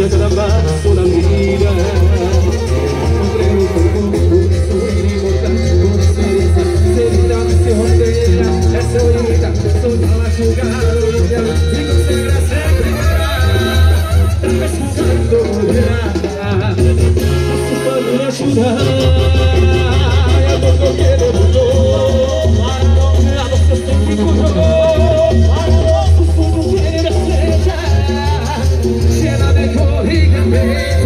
para cada paso la vida. Soñaba jugar y conseguirá siempre ganar. Tal vez un santo volverá a su padre ayudar. Y al mundo quiere mundo, a los que están mi cuerpo, a los que tienen estrella llena de cor y café.